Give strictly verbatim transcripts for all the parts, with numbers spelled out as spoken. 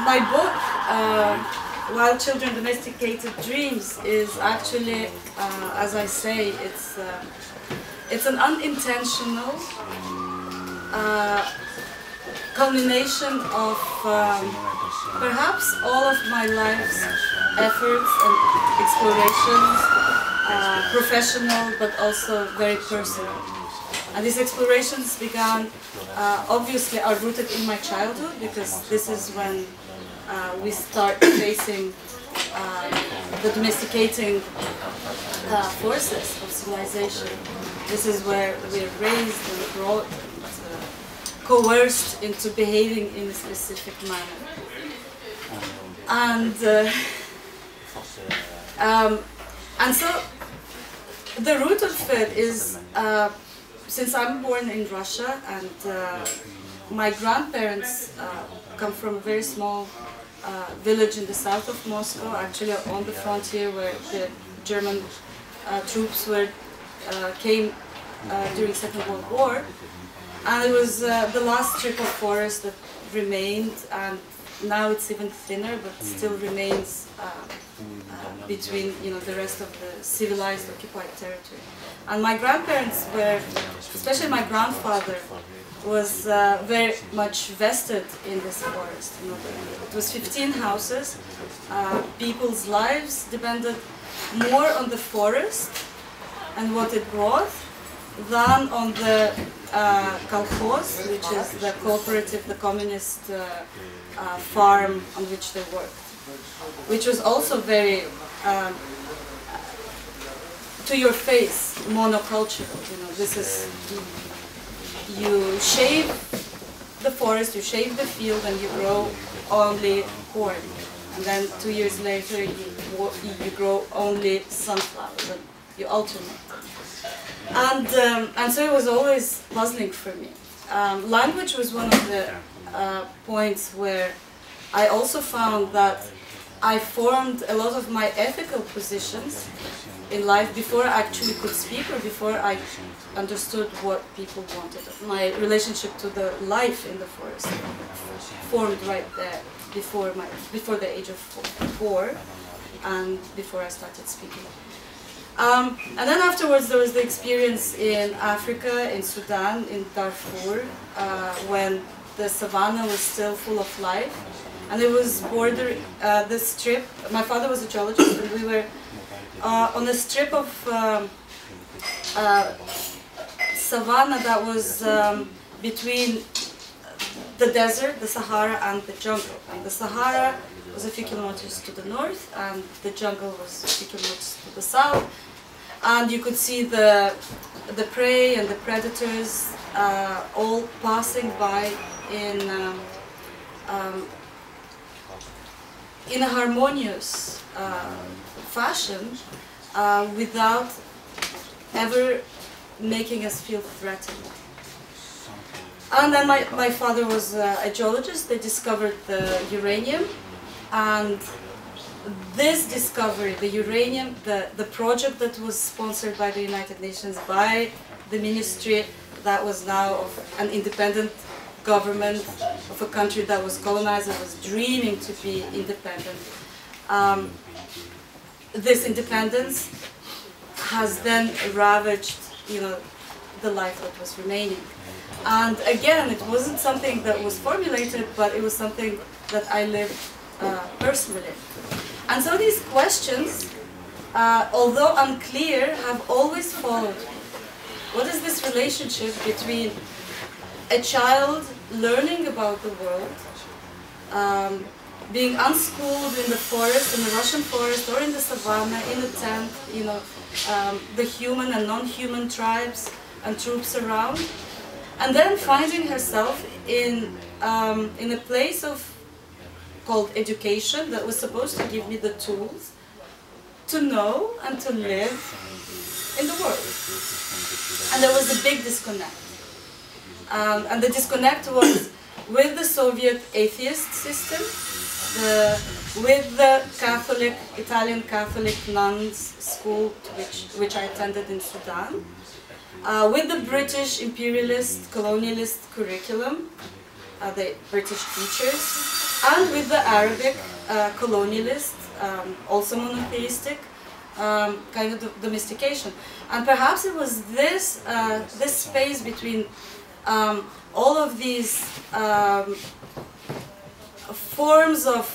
my book, uh, Wild Children Domesticated Dreams, is actually, uh, as I say, it's uh, it's an unintentional uh, culmination of um, perhaps all of my life's efforts and explorations, uh, professional but also very personal. And these explorations began, uh, obviously are rooted in my childhood, because this is when uh, we start facing uh, the domesticating uh, forces of civilization. This is where we're raised and brought and uh, coerced into behaving in a specific manner. And, uh, um, and so the root of it is, uh, since I'm born in Russia, and uh, my grandparents uh, come from a very small uh, village in the south of Moscow, actually on the frontier where the German uh, troops were, uh, came uh, during the Second World War. And it was uh, the last strip of forest that remained, and now it's even thinner, but still remains uh, uh, between, you know, the rest of the civilized occupied territory. And my grandparents were, especially my grandfather, was uh, very much vested in this forest. You know, it was fifteen houses. Uh, people's lives depended more on the forest and what it brought than on the uh, kolkhoz, which is the cooperative, the communist uh, uh, farm on which they worked, which was also very um, to your face, monocultural. You know, this is, you shave the forest, you shave the field, and you grow only corn. And then two years later, you, you grow only sunflowers, and you alternate. And, um, and so it was always puzzling for me. Um, language was one of the uh, points where I also found that I formed a lot of my ethical positions in life before I actually could speak, or before I understood what people wanted. My relationship to the life in the forest formed right there before my before the age of four, and before I started speaking. Um, and then afterwards there was the experience in Africa, in Sudan, in Darfur, uh, when the savannah was still full of life, and it was bordering uh, the strip. My father was a geologist, and we were uh, on a strip of um, uh, savanna that was um, between the desert, the Sahara, and the jungle. And the Sahara was a few kilometers to the north, and the jungle was a few kilometers to the south. And you could see the the prey and the predators uh, all passing by in um, um, in a harmonious uh, fashion, uh, without ever making us feel threatened. And then my, my father was uh, a geologist. They discovered the uranium, and this discovery, the uranium, the, the project that was sponsored by the United Nations, by the ministry that was now of an independent government of a country that was colonized and was dreaming to be independent. Um, this independence has then ravaged, you know, the life that was remaining. And again, it wasn't something that was formulated, but it was something that I lived uh, personally. And so these questions, uh, although unclear, have always followed me. What is this relationship between a child learning about the world, um, being unschooled in the forest, in the Russian forest, or in the savannah, in a tent, you know, um, the human and non-human tribes and troops around, and then finding herself in, um, in a place of called education that was supposed to give me the tools to know and to live in the world. And there was a big disconnect. Um, and the disconnect was with the Soviet atheist system, the, with the Catholic, Italian Catholic nuns school, which, which I attended in Sudan, uh, with the British imperialist, colonialist curriculum, uh, the British teachers, and with the Arabic uh, colonialist, um, also monotheistic, um, kind of domestication. And perhaps it was this, uh, this space between um, all of these um, forms of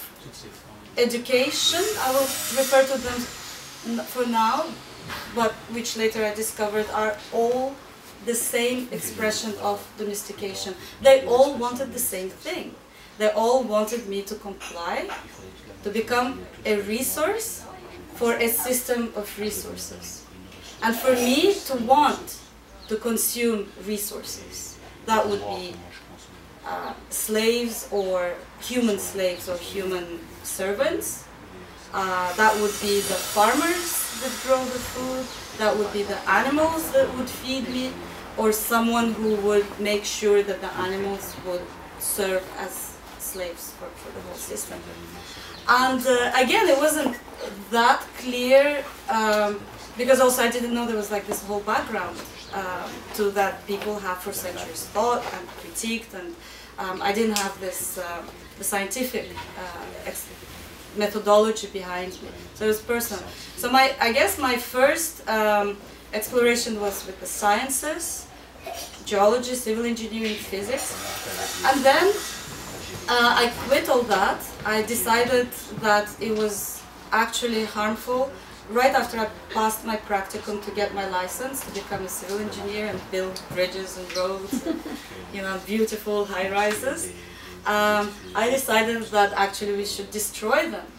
education, I will refer to them for now, but which later I discovered are all the same expression of domestication. They all wanted the same thing. They all wanted me to comply, to become a resource for a system of resources. And for me to want to consume resources, that would be uh, slaves or human slaves or human servants. Uh, that would be the farmers that grow the food, that would be the animals that would feed me, or someone who would make sure that the animals would serve as slaves for, for the whole system. And uh, again, it wasn't that clear, um, because also I didn't know there was like this whole background um, to that people have for centuries thought and critiqued, and um, I didn't have this uh, the scientific uh, ex methodology behind me. So it was personal. So my, I guess my first um, exploration was with the sciences, geology, civil engineering, physics, and then uh, I quit all that. I decided that it was actually harmful right after I passed my practicum to get my license to become a civil engineer and build bridges and roads and, you know, beautiful high-rises. Um, I decided that actually we should destroy them,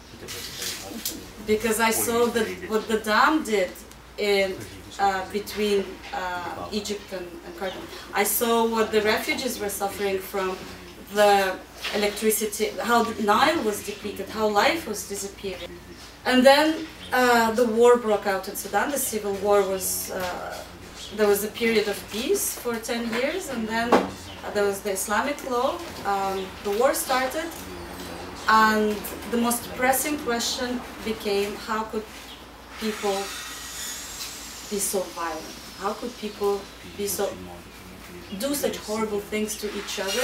because I saw that what the dam did in uh, between uh, Egypt and, and Khartoum. I saw what the refugees were suffering from the electricity, how the Nile was depleted, how life was disappearing. And then uh, the war broke out in Sudan. The civil war was, uh, there was a period of peace for ten years, and then Uh, there was the Islamic law, um, the war started, and the most pressing question became, how could people be so violent? How could people be so, do such horrible things to each other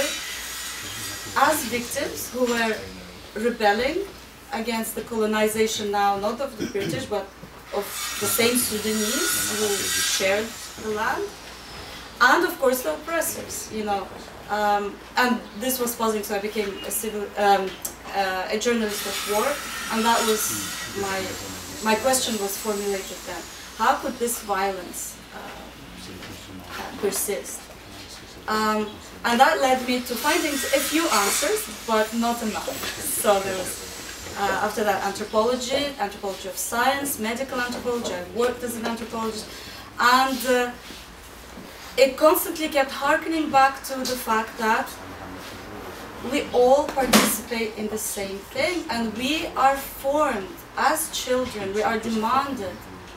as victims who were rebelling against the colonization now, not of the British, but of the same Sudanese who shared the land? And of course the oppressors, you know, um, and this was puzzling, so I became a civil, um, uh, a journalist of war, and that was my, my question was formulated then. How could this violence uh, persist? Um, and that led me to finding a few answers, but not enough. So there was, uh, after that, anthropology, anthropology of science, medical anthropology. I worked as an anthropologist, and uh, it constantly kept harkening back to the fact that we all participate in the same thing, and we are formed as children, we are demanded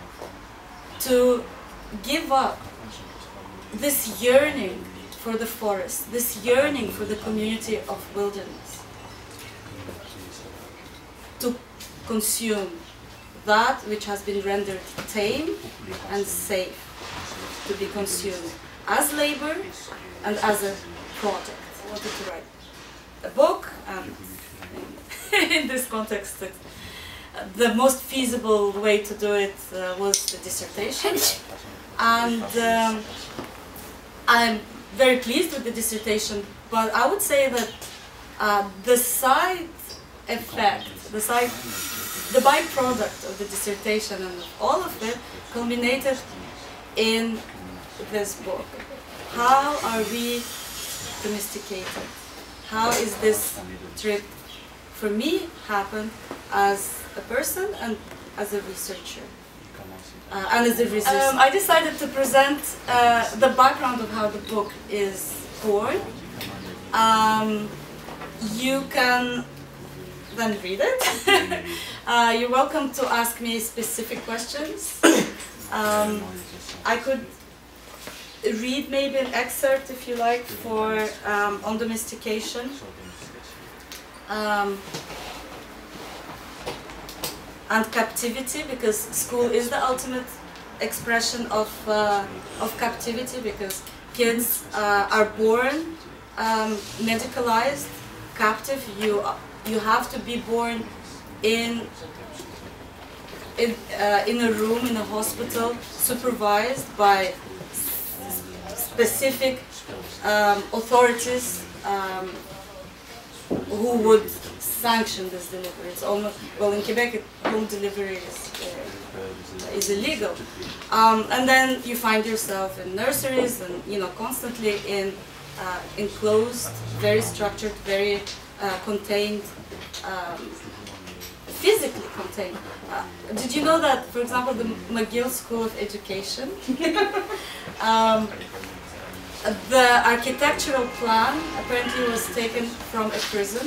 to give up this yearning for the forest, this yearning for the community of wilderness, to consume that which has been rendered tame and safe to be consumed as labor and as a project. I wanted to write a book, and in this context, it, uh, the most feasible way to do it uh, was the dissertation. And um, I'm very pleased with the dissertation, but I would say that uh, the side effect, the side, the byproduct of the dissertation and all of it culminated in this book. How are we domesticated? How is this trip, for me, happen as a person and as a researcher? Uh, and as a resistor. Um, I decided to present uh, the background of how the book is born. Um, you can then read it. uh, you're welcome to ask me specific questions. Um, I could read maybe an excerpt, if you like, for um, on domestication. Um, and captivity, because school is the ultimate expression of, uh, of captivity, because kids uh, are born um, medicalized, captive. You you have to be born in in uh, in a room in a hospital, supervised by specific um, authorities um, who would sanction this delivery. It's almost, well, in Quebec, it, home delivery is, uh, is illegal. Um, and then you find yourself in nurseries and, you know, constantly in uh, enclosed, very structured, very uh, contained, um, physically contained. Uh, did you know that, for example, the McGill School of Education, um, the architectural plan apparently was taken from a prison.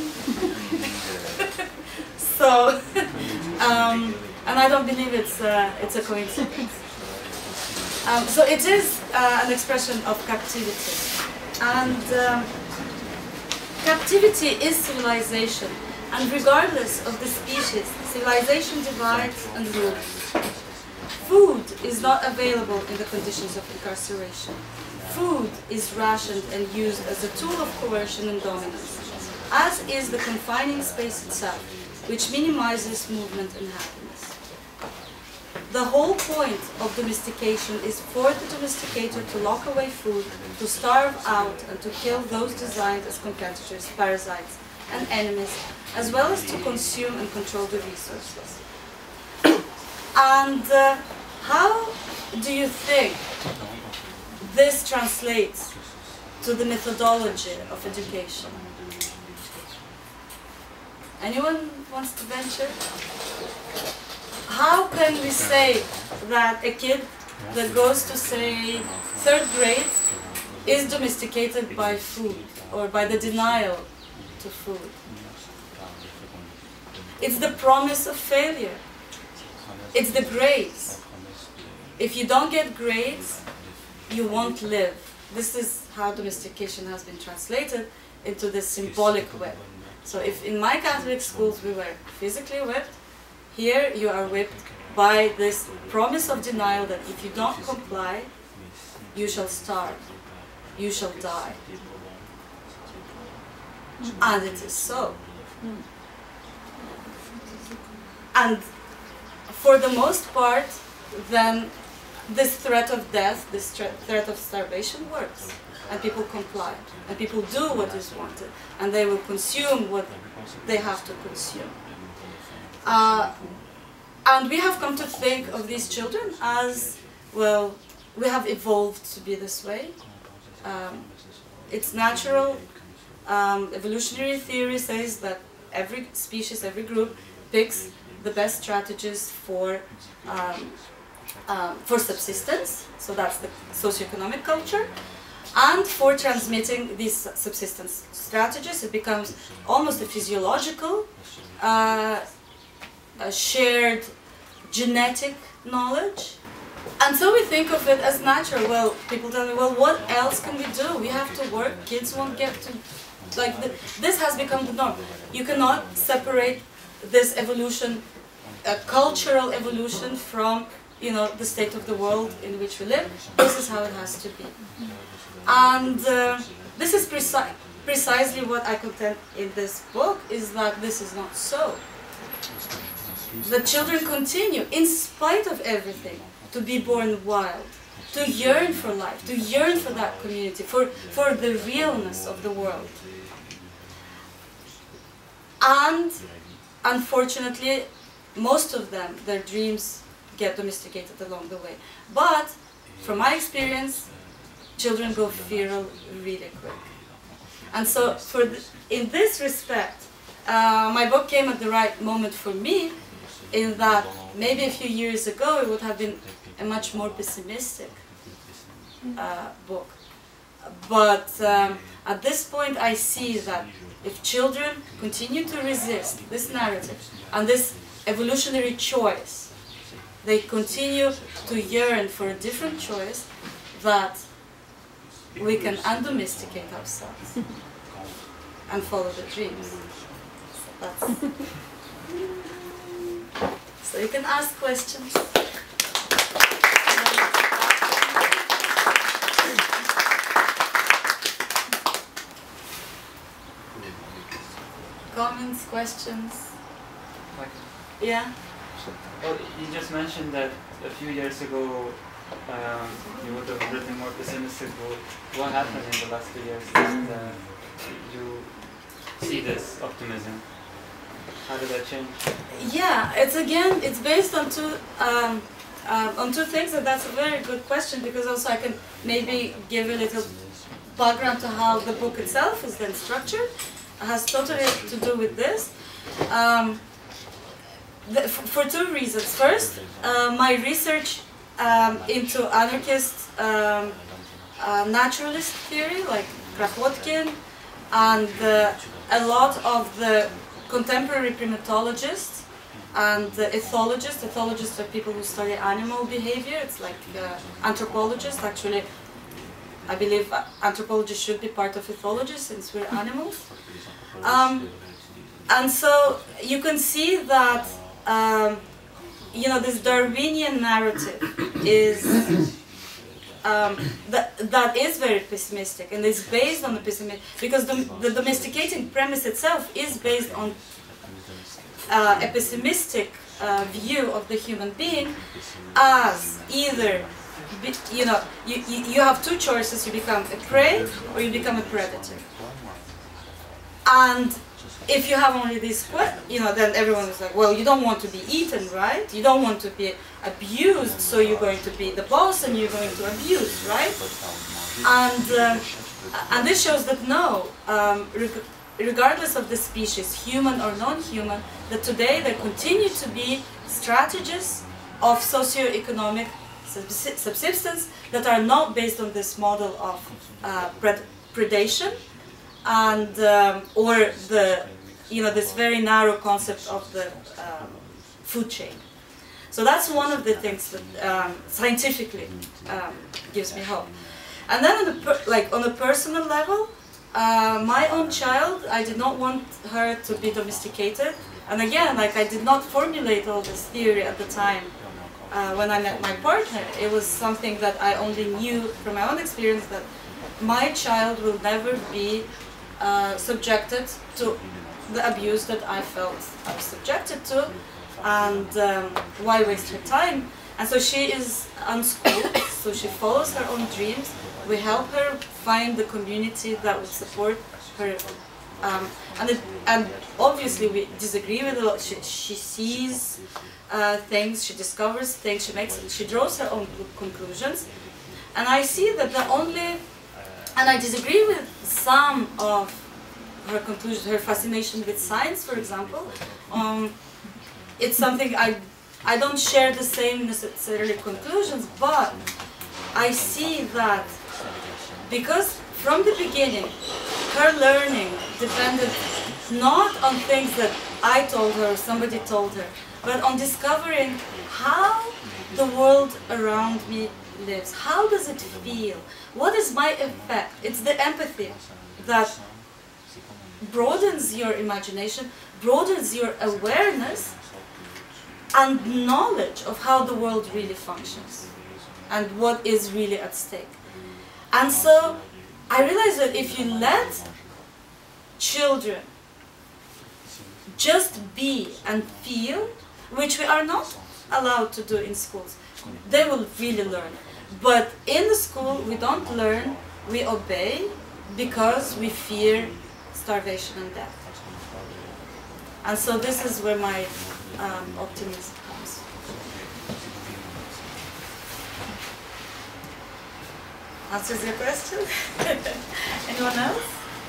So, um, and I don't believe it's uh, it's a coincidence. Um, so it is uh, an expression of captivity, and um, captivity is civilization. And regardless of the species, civilization divides and rules. Food is not available in the conditions of incarceration. Food is rationed and used as a tool of coercion and dominance, as is the confining space itself, which minimizes movement and happiness. The whole point of domestication is for the domesticator to lock away food, to starve out and to kill those designed as competitors, parasites, and enemies, as well as to consume and control the resources. And uh, how do you think this translates to the methodology of education? Anyone wants to venture? How can we say that a kid that goes to, say, third grade is domesticated by food or by the denial to food? It's the promise of failure. It's the grades. If you don't get grades, you won't live. This is how domestication has been translated into this symbolic whip. So if in my Catholic schools we were physically whipped, here you are whipped by this promise of denial that if you don't comply, you shall starve, you shall die. And it is so. And for the most part, then this threat of death, this threat of starvation works. And people comply. And people do what is wanted. And they will consume what they have to consume. Uh, and we have come to think of these children as, well, we have evolved to be this way. Um, it's natural. Um, evolutionary theory says that every species, every group picks the best strategies for um, um, for subsistence, so that's the socioeconomic culture, and for transmitting these subsistence strategies. It becomes almost a physiological, uh, a shared genetic knowledge. And so we think of it as natural. Well, people tell me, well, what else can we do? We have to work, kids won't get to, like, the, this has become the norm. You cannot separate this evolution, a cultural evolution, from, you know, the state of the world in which we live. This is how it has to be. And uh, this is preci precisely what I contend in this book, is that this is not so. The children continue, in spite of everything, to be born wild, to yearn for life, to yearn for that community, for, for the realness of the world. And unfortunately, most of them, their dreams get domesticated along the way. But from my experience, children go feral really quick. And so for the, in this respect, uh, my book came at the right moment for me, in that maybe a few years ago it would have been a much more pessimistic uh, book. But um, at this point I see that if children continue to resist this narrative and this evolutionary choice, they continue to yearn for a different choice, that we can undomesticate ourselves and follow the dreams. So, that's so you can ask questions. comments, questions? Like, yeah? Well, you just mentioned that a few years ago um, you would have written more pessimistic. What happened in the last two years that uh, you see this optimism? How did that change? Yeah, it's again, it's based on two um, um, on two things, and that's a very good question, because also I can maybe give a little background to how the book itself is then structured. It has totally to do with this. Um, the, for two reasons. First, uh, my research um, into anarchist um, uh, naturalist theory, like Kropotkin, and uh, a lot of the contemporary primatologists and uh, ethologists. Ethologists are people who study animal behavior. It's like uh, anthropologists. Actually, I believe anthropology should be part of ethology since we're animals. Um, and so you can see that um, you know, this Darwinian narrative is um, that that is very pessimistic, and is based on the pessimism, because the, the domesticating premise itself is based on uh, a pessimistic uh, view of the human being as either, you know, you, you, you have two choices: you become a prey or you become a predator. And if you have only this, you know, then everyone is like, well, you don't want to be eaten, right? You don't want to be abused, so you're going to be the boss and you're going to abuse, right? And um, and this shows that no, um, reg regardless of the species, human or non-human, that today there continue to be strategies of socio-economic subsistence that are not based on this model of uh, pred predation and um, or the, you know, this very narrow concept of the um, food chain. So that's one of the things that um, scientifically um, gives me hope. And then on the per like on a personal level, uh, my own child, I did not want her to be domesticated. And again, like, I did not formulate all this theory at the time uh, when I met my partner. It was something that I only knew from my own experience, that my child will never be uh, subjected to the abuse that I felt I was subjected to, and um, why waste her time? And so she is unschooled, so she follows her own dreams. We help her find the community that would support her, um, and it, and obviously we disagree with a lot. She, she sees uh, things, she discovers things, she makes, she draws her own conclusions, and I see that the only, and I disagree with some of her conclusions, her fascination with science, for example. Um, it's something I, I don't share the same necessarily conclusions, but I see that because from the beginning, her learning depended not on things that I told her or somebody told her, but on discovering how the world around me lives. How does it feel? What is my effect? It's the empathy that broadens your imagination, broadens your awareness and knowledge of how the world really functions and what is really at stake. And so I realized that if you let children just be and feel, which we are not allowed to do in schools, they will really learn. But in the school we don't learn, we obey because we fear starvation and death. And so this is where my um, optimism comes. Answers your question? Anyone else?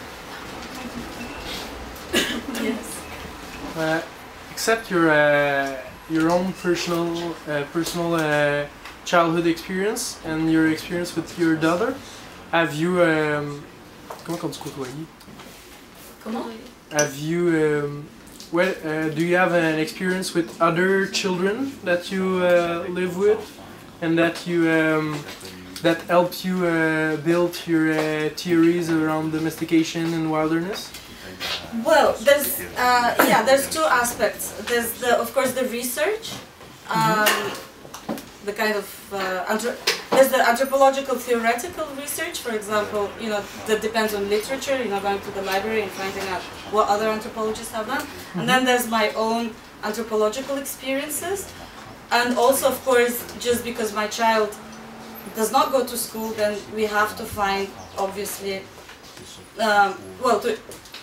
Yes. Uh, except your uh, your own personal uh, personal uh, childhood experience and your experience with your daughter, have you um, comment on dit côtoyer? Comment? Have you um, well, uh, do you have an experience with other children that you uh, live with, and that you um, that helped you uh, build your uh, theories around domestication and wilderness? Well, there's uh, yeah, there's two aspects. There's the, of course, the research, um, the kind of uh, anthrop there's the anthropological theoretical research, for example, you know, that depends on literature, you know, going to the library and finding out what other anthropologists have done. And then there's my own anthropological experiences. And also, of course, just because my child does not go to school, then we have to find, obviously, um, well, to,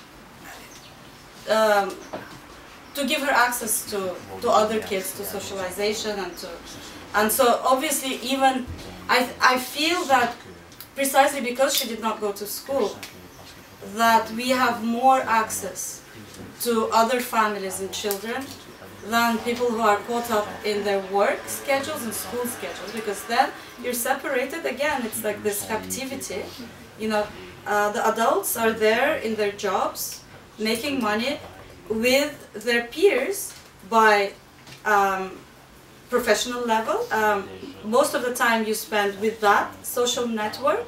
um, to give her access to, to other kids, to socialization, and to, and so obviously even, I, I feel that precisely because she did not go to school, that we have more access to other families and children than people who are caught up in their work schedules and school schedules, because then you're separated again. It's like this captivity, you know. Uh, the adults are there in their jobs, making money with their peers by um, professional level. Um, most of the time you spend with that social network,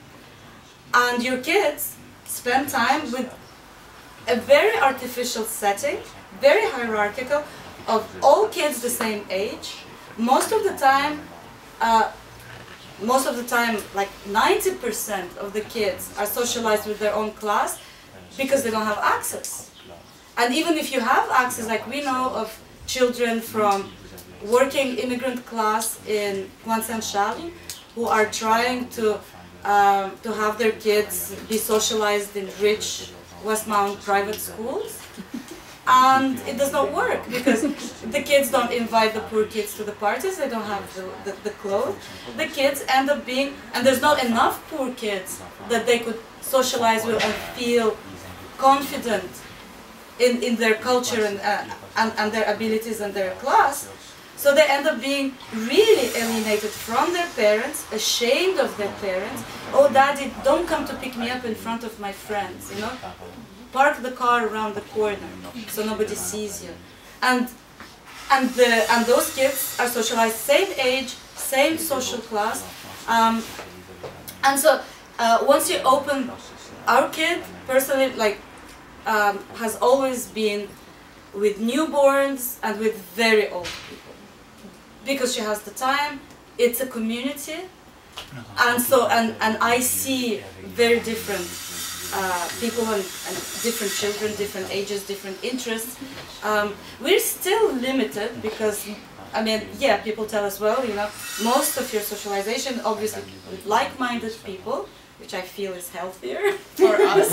and your kids spend time with a very artificial setting, very hierarchical, of all kids the same age. Most of the time, uh, most of the time, like ninety percent of the kids are socialized with their own class because they don't have access. And even if you have access, like we know of children from working immigrant class in Guangzhou who are trying to um, to have their kids be socialized in rich Westmount private schools. And it does not work because the kids don't invite the poor kids to the parties, they don't have the, the, the clothes. The kids end up being, and there's not enough poor kids that they could socialize with and feel confident in, in their culture and, uh, and, and their abilities and their class. So they end up being really alienated from their parents, ashamed of their parents. Oh, daddy, don't come to pick me up in front of my friends, you know? Park the car around the corner so nobody sees you. And, and, the, and those kids are socialized same age, same social class. Um, and so uh, once you open, our kid personally like um, has always been with newborns and with very old people. Because she has the time, it's a community. And so, and, and I see very different Uh, people and, and different children, different ages, different interests. Um, we're still limited because, I mean, yeah, people tell us, well, you know, most of your socialization, obviously, with like-minded people, which I feel is healthier for us.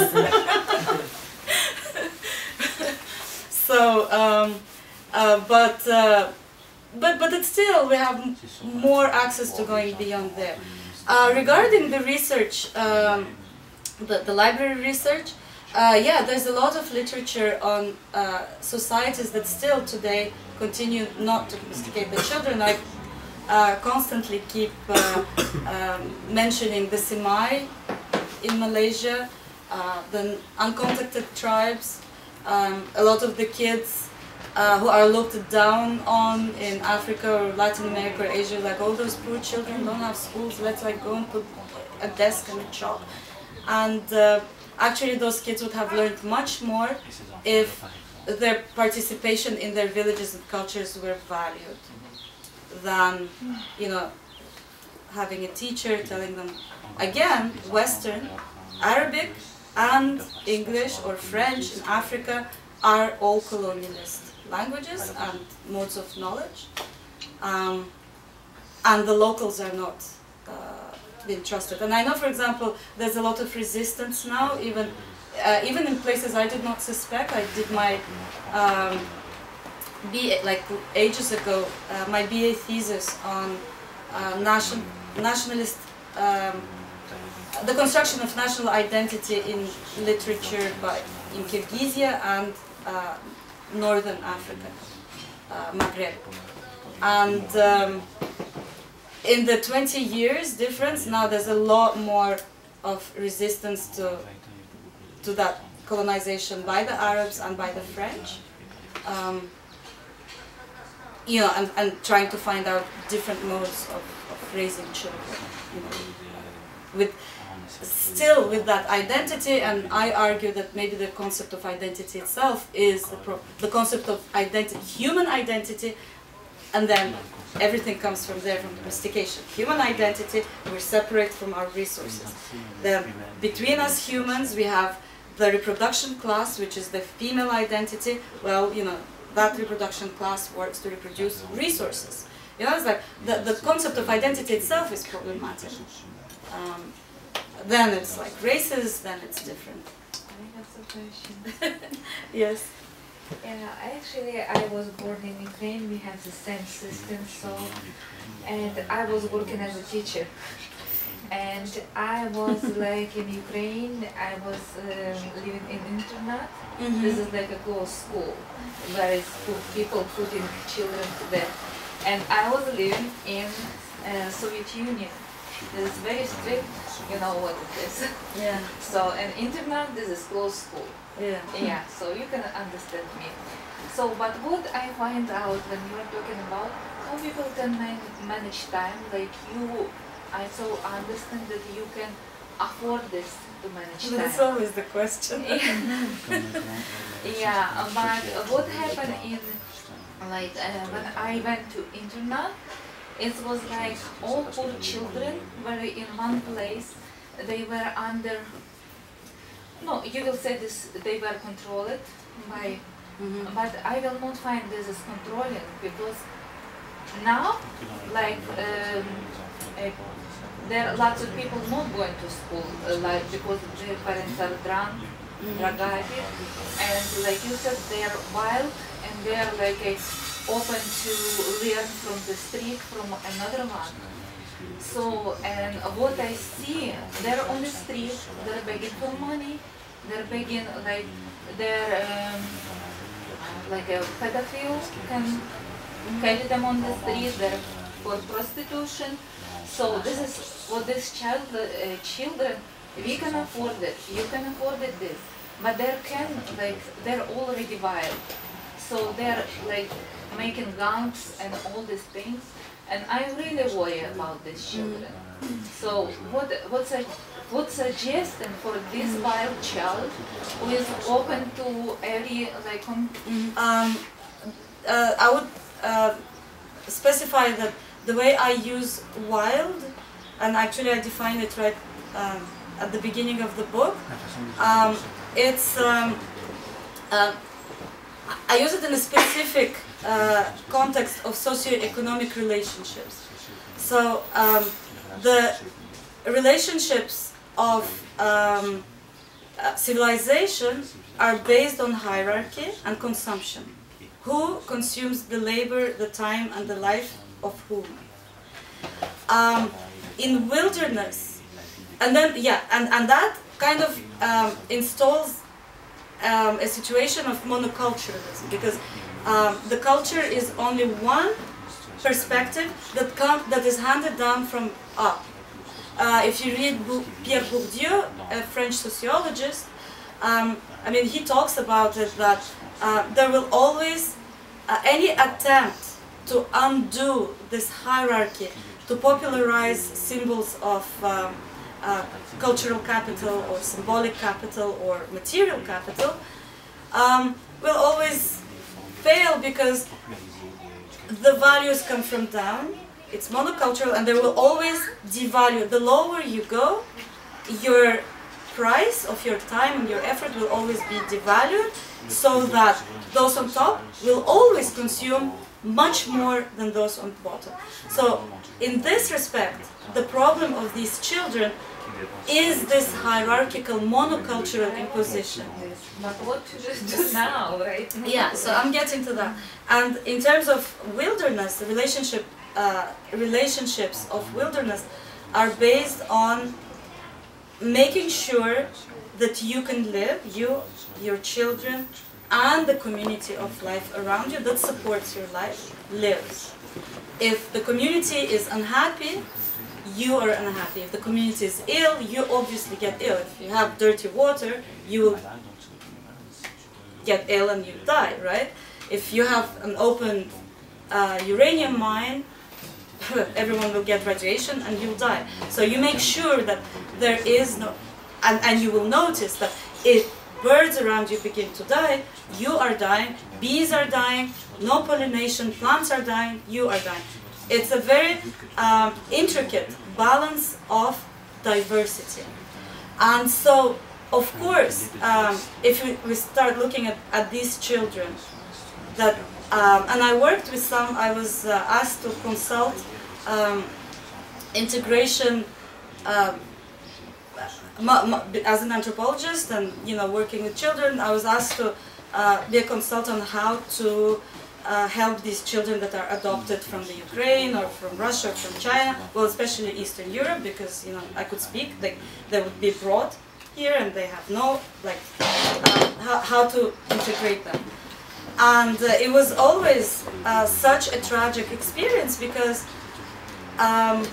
so, um, uh, but, uh, but, but it's still, we have m more access to going beyond there. Uh, regarding the research, um, The, the library research, uh, yeah, there's a lot of literature on uh, societies that still today continue not to domesticate the children. I uh, constantly keep uh, um, mentioning the Semai in Malaysia, uh, the uncontacted tribes, um, a lot of the kids uh, who are looked down on in Africa or Latin America or Asia, like all those poor children don't have schools, let's like go and put a desk and a chalk. And uh, actually those kids would have learned much more if their participation in their villages and cultures were valued than, you know, having a teacher telling them, again, Western, Arabic and English or French in Africa are all colonialist languages and modes of knowledge. Um, and the locals are not uh, been trusted. And I know, for example, there's a lot of resistance now, even uh, even in places I did not suspect. I did my um, B A, like ages ago, uh, my B A thesis on uh, nation, nationalist, um, the construction of national identity in literature by in Kyrgyzia and uh, Northern Africa, uh, Maghreb, and. Um, In the twenty years difference, now there's a lot more of resistance to, to that colonization by the Arabs and by the French. Um, you know, and, and trying to find out different modes of, of raising children. You know, with, still with that identity, and I argue that maybe the concept of identity itself is the, pro the concept of identity, human identity, and then everything comes from there, from domestication. Human identity, we're separate from our resources. Then between us humans, we have the reproduction class, which is the female identity. Well, you know, that reproduction class works to reproduce resources. You know, it's like the, the concept of identity itself is problematic. Um, then it's like races, then it's different. I have some question. Yes. Yeah, actually, I was born in Ukraine. We have the same system, so, and I was working as a teacher. And I was like in Ukraine. I was um, living in internat. Mm-hmm. This is like a closed school, where it's put, people putting children there. And I was living in uh, Soviet Union. This is very strict. You know what it is. Yeah. So an internat, this is closed school. Yeah. Yeah, so you can understand me. So, but what I find out when you are talking about how people can man manage time, like you, I so understand that you can afford this to manage time. That's always the question. Yeah, but what happened in, like, uh, when I went to internat, it was like all poor children were in one place. They were under, no, you will say this, they were controlled by, Mm-hmm. but I will not find this as controlling, because now, like, um, uh, there are lots of people not going to school, uh, like, because their parents are drunk, Mm-hmm. drug addicted, and like you said, they are wild, and they are like a, open to learn from the street, from another one. So, and what I see, they're on the street, they're begging for money, they're begging, like, they're, um, like a pedophile can carry them on the street, they're for prostitution. So this is for these child, uh, children, we can afford it, you can afford it this, but they can, like, they're already wild. So they're like making gangs and all these things. And I really worry about these children. So what what su what suggestion for this wild child who is open to every like um, Um, uh, I would uh, specify that the way I use wild, and actually I define it right um, at the beginning of the book, um, it's um, uh, I use it in a specific uh, context of socio-economic relationships. So um, the relationships of um, uh, civilization are based on hierarchy and consumption. Who consumes the labor, the time, and the life of whom? Um, in wilderness, and then yeah, and, and that kind of um, installs um, a situation of monoculturalism, because um, the culture is only one perspective that come, that is handed down from up. Uh, if you read Bou Pierre Bourdieu, a French sociologist, um, I mean, he talks about it that uh, there will always, uh, any attempt to undo this hierarchy, to popularize symbols of um, uh, cultural capital or symbolic capital or material capital, um, will always fail, because the values come from down. It's monocultural, and they will always devalue. The lower you go, your price of your time and your effort will always be devalued, so that those on top will always consume much more than those on the bottom. So in this respect, the problem of these children is this hierarchical monocultural imposition. but what to do now, right? Yeah, so I'm getting to that. And in terms of wilderness, the relationship, uh, relationships of wilderness are based on making sure that you can live, you, your children, and the community of life around you that supports your life lives. If the community is unhappy, you are unhappy. If the community is ill, you obviously get ill. If you have dirty water, you will get ill and you die, right? If you have an open uh, uranium mine, everyone will get radiation and you'll die. So you make sure that there is no, and, and you will notice that if birds around you begin to die, you are dying, bees are dying, no pollination, plants are dying, you are dying. It's a very um, intricate balance of diversity. And so, of course, um, if we, we start looking at, at these children, that, um, and I worked with some, I was uh, asked to consult um, integration uh, as an anthropologist, and you know, working with children, I was asked to uh, be a consultant on how to uh, help these children that are adopted from the Ukraine or from Russia or from China, well, especially Eastern Europe, because you know I could speak. They they would be brought here, and they have no like uh, how, how to integrate them. And uh, it was always uh, such a tragic experience because um,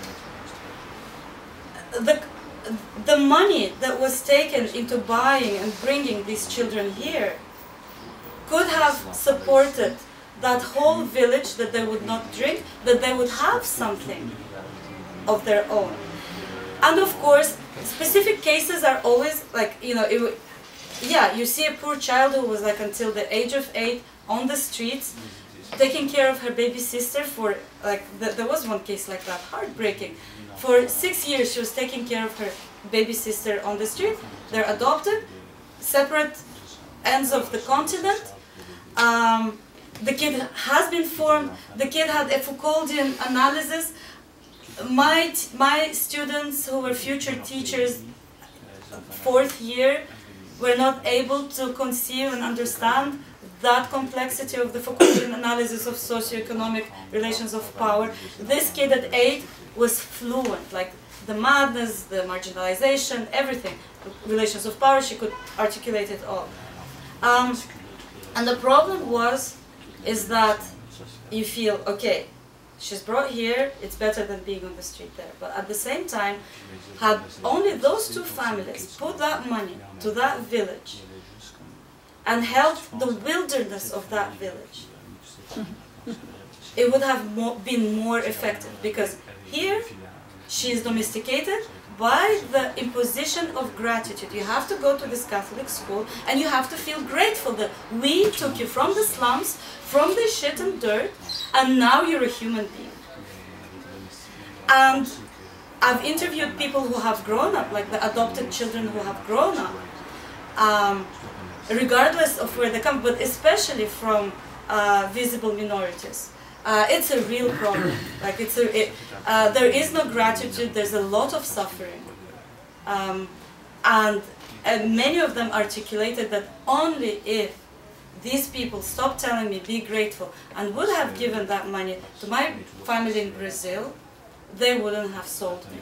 the the money that was taken into buying and bringing these children here could have supported that whole village, that they would not drink, that they would have something of their own. And of course, specific cases are always like, you know, it, yeah, you see a poor child who was like until the age of eight on the streets, taking care of her baby sister for, like, th there was one case like that, heartbreaking. For six years she was taking care of her baby sister on the street. They're adopted, separate ends of the continent. Um, the kid has been formed, the kid had a Foucauldian analysis. My, my students who were future teachers, fourth year, were not able to conceive and understand that complexity of the Foucauldian analysis of socioeconomic relations of power. This kid at eight was fluent, like the madness, the marginalization, everything. Relations of power, she could articulate it all. Um, and the problem was, is that you feel, okay, she's brought here, it's better than being on the street there. But at the same time, had only those two families put that money to that village and helped the wilderness of that village, it would have more, been more effective. Because here, she is domesticated by the imposition of gratitude. You have to go to this Catholic school and you have to feel grateful that we took you from the slums, from the shit and dirt, and now you're a human being. And I've interviewed people who have grown up, like the adopted children who have grown up, um, regardless of where they come, but especially from uh, visible minorities. Uh, it's a real problem. Like it's a, it, uh, there is no gratitude. There's a lot of suffering, um, and, and many of them articulated that only if these people stopped telling me be grateful and would have given that money to my family in Brazil, they wouldn't have sold me,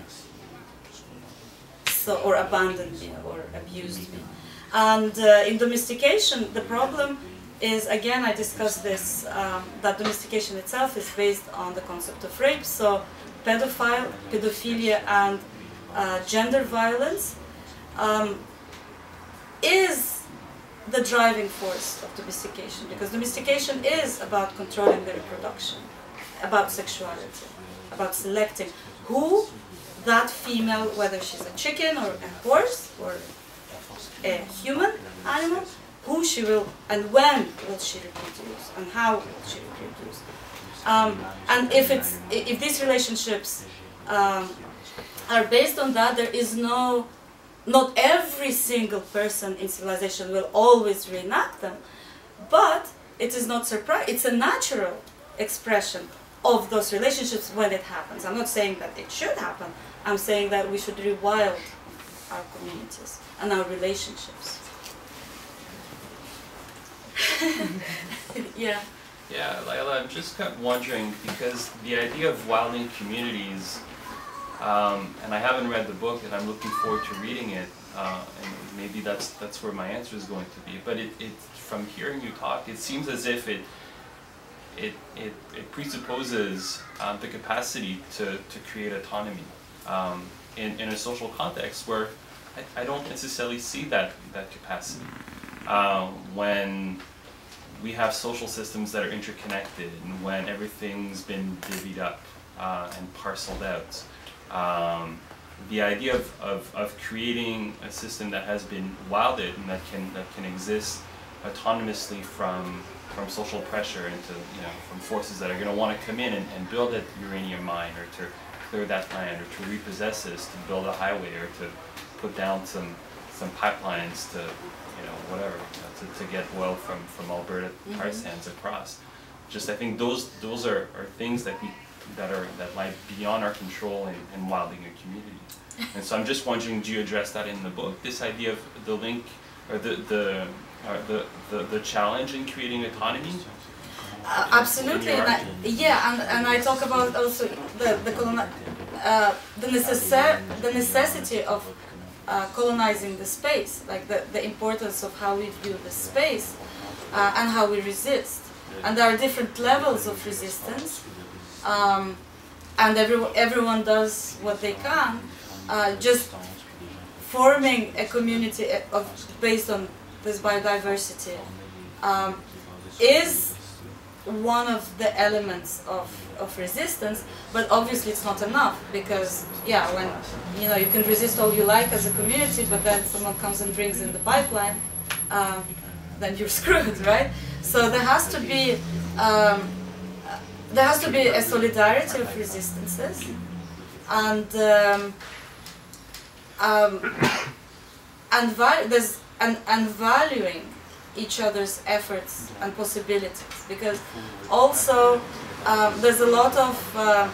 so or abandoned me or abused me. And uh, in domestication, the problem is, again, I discussed this, um, that domestication itself is based on the concept of rape. So pedophile, pedophilia and uh, gender violence um, is the driving force of domestication, because domestication is about controlling the reproduction, about sexuality, about selecting who that female, whether she's a chicken or a horse or a human animal, who she will and when will she reproduce and how will she reproduce. Um, and if it's if these relationships um, are based on that, there is no, not every single person in civilization will always reenact them, but it is not surprising. It's a natural expression of those relationships when it happens. I'm not saying that it should happen. I'm saying that we should rewild our communities and our relationships. Yeah. Yeah, Laila, I'm just kind of wondering, because the idea of wilding communities, um, and I haven't read the book, and I'm looking forward to reading it, uh, and maybe that's that's where my answer is going to be. But it, it from hearing you talk, it seems as if it it it, it presupposes um, the capacity to to create autonomy um, in in a social context where I, I don't necessarily see that that capacity. Um, when we have social systems that are interconnected, and when everything's been divvied up uh, and parceled out, um, the idea of, of, of creating a system that has been wilded and that can that can exist autonomously from from social pressure and to, you know, from forces that are going to want to come in and, and build a uranium mine or to clear that land or to repossess this, to build a highway or to put down some some pipelines to, you know, whatever, you know, to, to get oil from, from Alberta tar Mm-hmm. sands across. Just I think those those are, are things that we that are that lie beyond our control in, in wilding a community. And so I'm just wondering, do you address that in the book? This idea of the link or the the uh, the, the the challenge in creating autonomy? Uh, absolutely, and I, yeah, and, and I talk about also the the, coloni uh, the, necessa the necessity of uh, colonizing the space, like the, the importance of how we view the space uh, and how we resist. And there are different levels of resistance, um, and everyone, everyone does what they can. Uh, just forming a community of, based on this biodiversity um, is one of the elements of, of resistance, but obviously it's not enough, because yeah, when you know you can resist all you like as a community, but then someone comes and brings in the pipeline, um, then you're screwed, right? So there has to be um, there has to be a solidarity of resistances, and um, um, and val there's and, and valuing each other's efforts and possibilities, because also um, there's a lot of uh,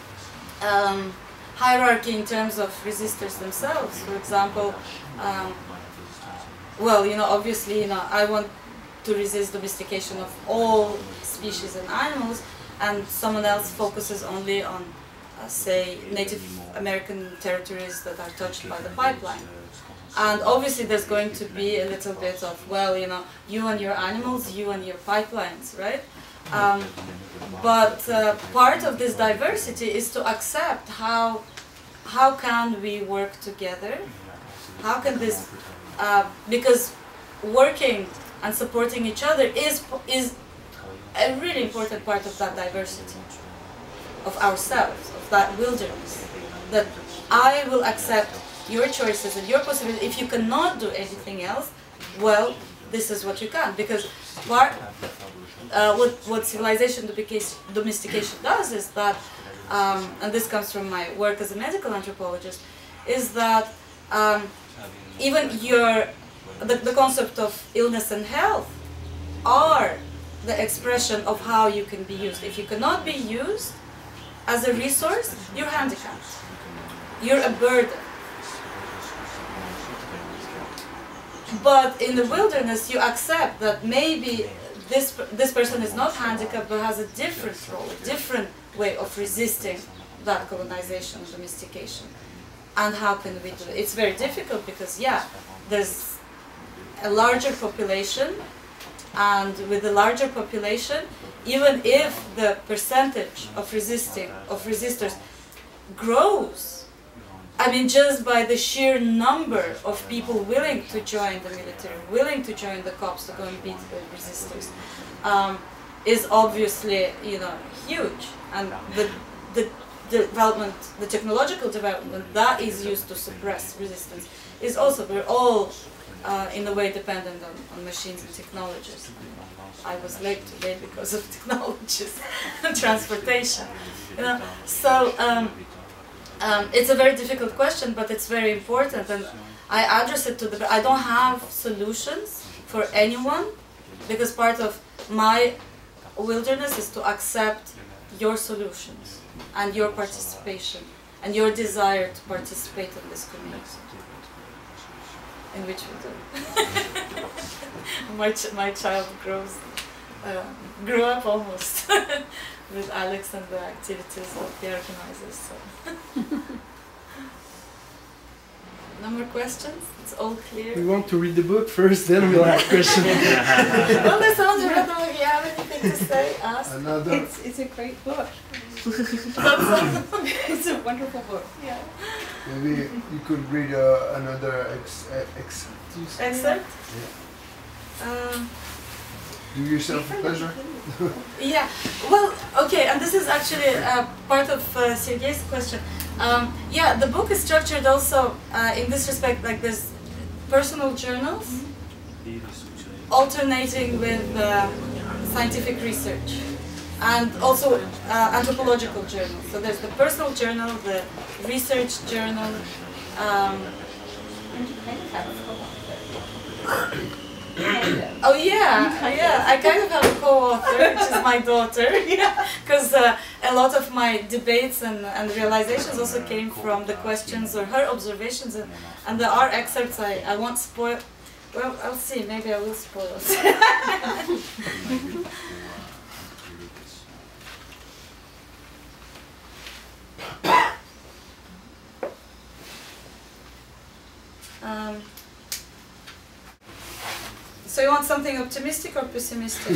um, hierarchy in terms of resistors themselves. For example, um, well, you know, obviously, you know, I want to resist domestication of all species and animals, and someone else focuses only on, uh, say, Native American territories that are touched by the pipeline. And obviously there's going to be a little bit of, well, you know, you and your animals, you and your pipelines, right? Um, but uh, part of this diversity is to accept how, how can we work together? How can this, uh, because working and supporting each other is, is a really important part of that diversity, of ourselves, of that wilderness, that I will accept your choices and your possibilities. If you cannot do anything else, well, this is what you can. Because part, uh, what, what civilization domestication does is that, um, and this comes from my work as a medical anthropologist, is that um, even your, the, the concept of illness and health are the expression of how you can be used. If you cannot be used as a resource, you're handicapped. You're a burden. But in the wilderness, you accept that maybe this, this person is not handicapped, but has a different role, a different way of resisting that colonization and domestication. And how can we do it? It's very difficult because, yeah, there's a larger population, and with the larger population, even if the percentage of resisting, of resistors grows, I mean, just by the sheer number of people willing to join the military, willing to join the cops to go and beat the resistors, um, is obviously, you know, huge. And the, the development, the technological development that is used to suppress resistance is also, we're all uh, in a way dependent on, on machines and technologies. I was late today because of technologies and transportation, you know. So. Um, Um, it's a very difficult question, but it's very important, and I address it to the. I don't have solutions for anyone, because part of my wilderness is to accept your solutions and your participation and your desire to participate in this community, in which we do. my ch my child grows, uh, grew up almost. With Alex and the activities that he organizes. So. No more questions? It's all clear? We want to read the book first, then we'll have questions. Well, there's someone read the book. You have anything to say? Ask. Another. It's, it's a great book. It's a wonderful book. Yeah. Maybe you could read uh, another ex ex Excerpt? Yeah. Um, Do yourself a pleasure. yeah. Well, okay, and this is actually uh, part of uh, Sergei's question. Um, yeah, the book is structured also uh, in this respect, like there's personal journals alternating with uh, scientific research, and also uh, anthropological journals. So there's the personal journal, the research journal. Um, oh yeah, yeah, I kind of have a co-author, which is my daughter, yeah, because uh, a lot of my debates and, and realizations also came from the questions or her observations, and, and there are excerpts I, I won't spoil. Well, I'll see, maybe I will spoil it. um, so you want something optimistic or pessimistic?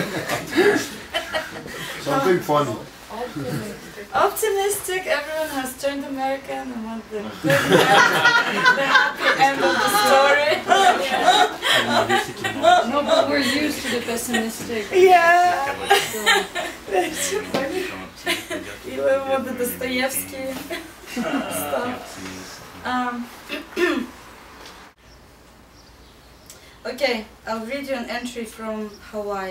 Something funny. Optimistic, everyone has turned American and want the good end, the happy end of the story. No, but we're used to the pessimistic. Yeah. That's so funny. You want the Dostoevsky stuff. Um, okay, I'll read you an entry from Hawaii.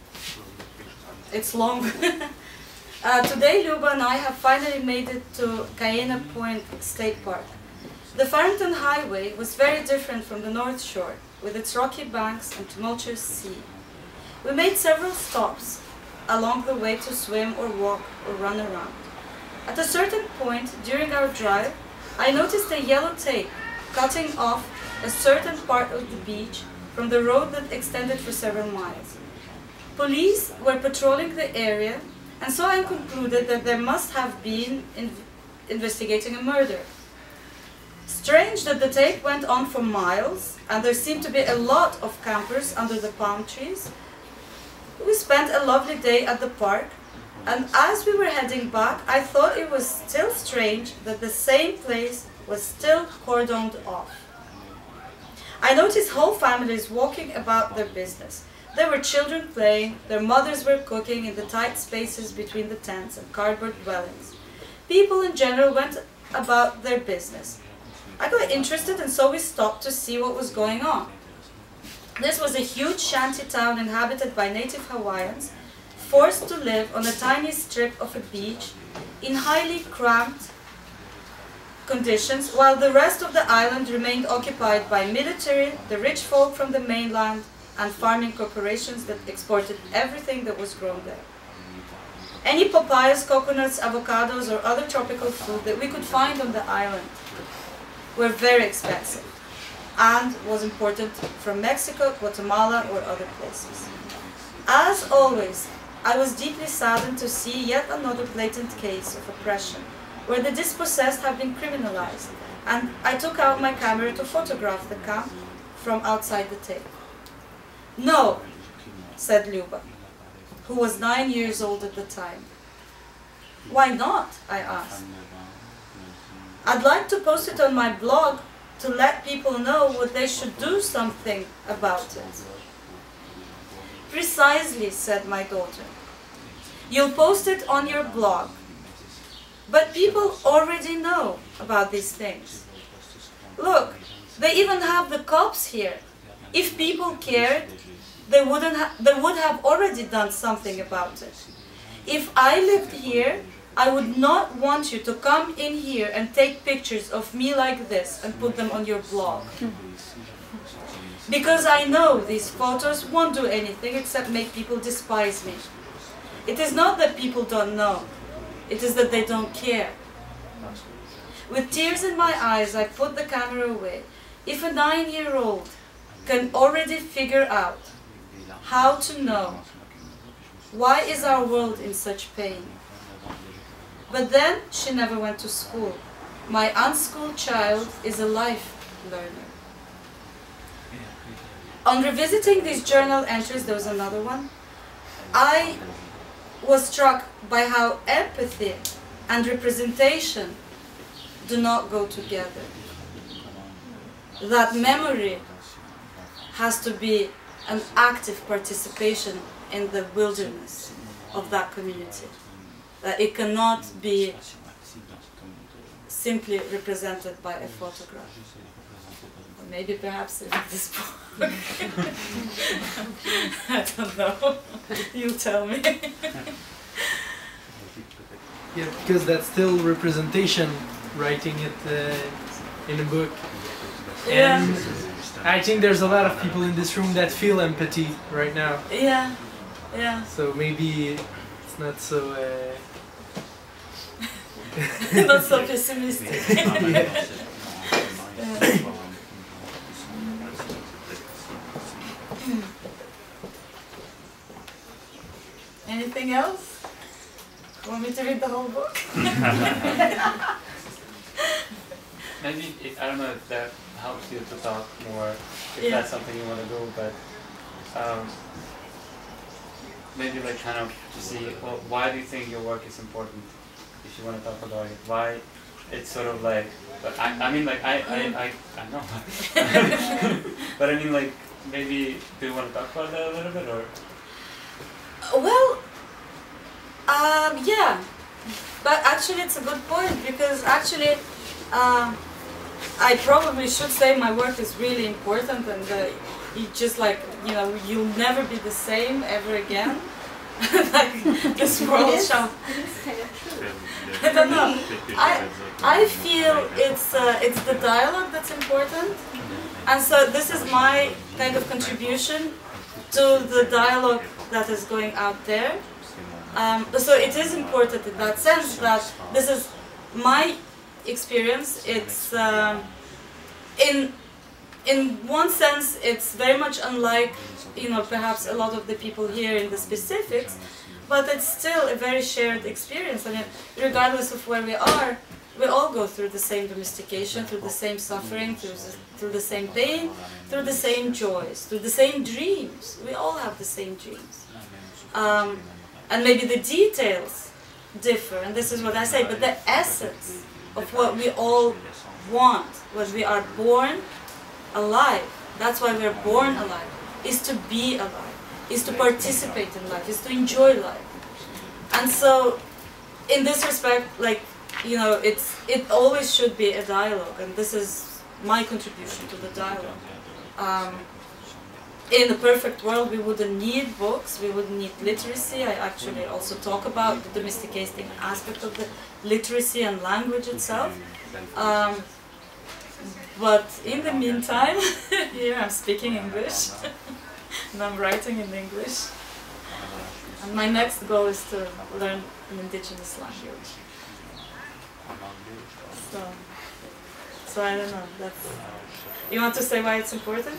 It's long. Uh, today, Luba and I have finally made it to Kaena Point State Park. The Farrington Highway was very different from the North Shore, with its rocky banks and tumultuous sea. We made several stops along the way to swim or walk or run around. At a certain point during our drive, I noticed a yellow tape cutting off a certain part of the beach from the road that extended for several miles. Police were patrolling the area, and so I concluded that there must have been in investigating a murder. Strange that the tape went on for miles, and there seemed to be a lot of campers under the palm trees. We spent a lovely day at the park, and as we were heading back, I thought it was still strange that the same place was still cordoned off. I noticed whole families walking about their business. There were children playing, their mothers were cooking in the tight spaces between the tents and cardboard dwellings. People in general went about their business. I got interested, and so we stopped to see what was going on. This was a huge shanty town inhabited by native Hawaiians, forced to live on a tiny strip of a beach in highly cramped conditions, while the rest of the island remained occupied by military, the rich folk from the mainland, and farming corporations that exported everything that was grown there. Any papayas, coconuts, avocados, or other tropical food that we could find on the island were very expensive and was imported from Mexico, Guatemala, or other places. As always, I was deeply saddened to see yet another blatant case of oppression, where the dispossessed have been criminalized, and I took out my camera to photograph the camp from outside the tape. No, said Luba, who was nine years old at the time. Why not? I asked. I'd like to post it on my blog to let people know what they should do something about it. Precisely, said my daughter. You'll post it on your blog. But people already know about these things. Look, they even have the cops here. If people cared, they, wouldn't ha they would have already done something about it. If I lived here, I would not want you to come in here and take pictures of me like this and put them on your blog. Because I know these photos won't do anything except make people despise me. It is not that people don't know. It is that they don't care. With tears in my eyes, I put the camera away. If a nine-year-old can already figure out how to know why is our world in such pain. But then she never went to school. My unschooled child is a life learner. On revisiting these journal entries, there was another one. I was struck by how empathy and representation do not go together. That memory has to be an active participation in the wilderness of that community. That it cannot be simply represented by a photograph. Or maybe perhaps in this book. I don't know. You tell me. Yeah, because that's still representation, writing it uh, in a book. Yeah. And I think there's a lot of people in this room that feel empathy right now. Yeah. Yeah. So maybe it's not so... Uh, Not so pessimistic. yeah. Yeah. Anything else? Want me to read the whole book? Maybe, if, I don't know if that helps you to talk more, if Yeah. that's something you want to do, but um, maybe like kind of to see, well, why do you think your work is important? If you want to talk about it, why it's sort of like, but I, I mean like, I, I, I, I know, but I mean like, maybe, do you want to talk about that a little bit, or? Well, um, yeah, but actually it's a good point, because actually um, I probably should say my work is really important, and uh, you just like, you know, you'll never be the same ever again. Like this world shall. I don't know. I I feel it's uh, it's the dialogue that's important, and so this is my kind of contribution to the dialogue that is going out there. Um, so it is important in that sense that this is my experience. It's um, in in one sense it's very much unlike, you know, perhaps a lot of the people here in the specifics, but it's still a very shared experience. I mean, regardless of where we are, we all go through the same domestication, through the same suffering, through the, through the same pain, through the same joys, through the same dreams. We all have the same dreams. Um, and maybe the details differ, and this is what I say, but the essence of what we all want when we are born alive, that's why we're born alive, is to be alive, is to participate in life, is to enjoy life. And so, in this respect, like, you know, it's it always should be a dialogue, and this is my contribution to the dialogue. Um, in the perfect world, we wouldn't need books, we wouldn't need literacy. I actually also talk about the domesticating aspect of the literacy and language itself. Um, but in the meantime, here I'm speaking English, and I'm writing in English. And my next goal is to learn an indigenous language. So, so I don't know, that's... You want to say why it's important?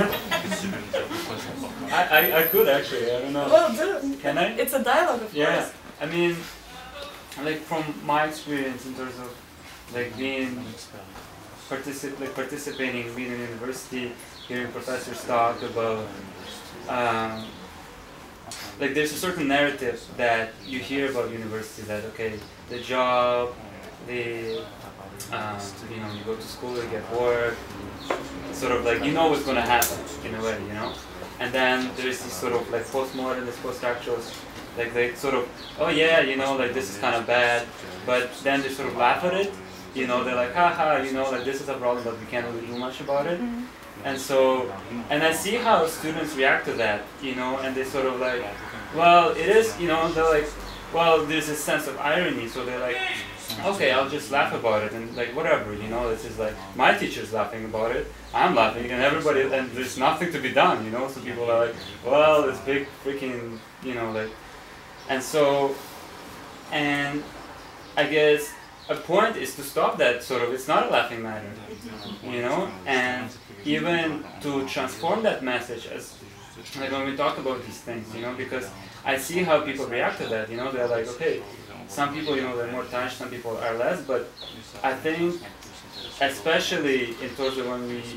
I, I, I could actually, I don't know. Well, do. Can I? It's a dialogue, of Yeah, course. I mean, like from my experience in terms of like being particip like participating, being in university, hearing professors talk about, um, like there's a certain narrative that you hear about university, that okay, the job, the um, you know, you go to school, you get work, sort of like you know what's gonna happen in a way, you know. And then there's this sort of like postmodernist, post-structuralist, like they sort of, oh yeah, you know, like this is kind of bad, but then they sort of laugh at it, you know, they're like, haha, you know, like this is a problem, but we can't really do much about it. And so, and I see how students react to that, you know, and they sort of like, well, it is, you know, they're like, well, there's a sense of irony, so they're like, okay, I'll just laugh about it, and like, whatever, you know, this is like, my teacher's laughing about it, I'm laughing, and everybody, and there's nothing to be done, you know, so people are like, well, it's big freaking, you know, like, and so, and I guess a point is to stop that sort of, it's not a laughing matter, you know, and even to transform that message as, like when we talk about these things, you know, because I see how people react to that, you know, they're like, okay, some people, you know, they're more touched, some people are less, but I think, especially in terms of when we,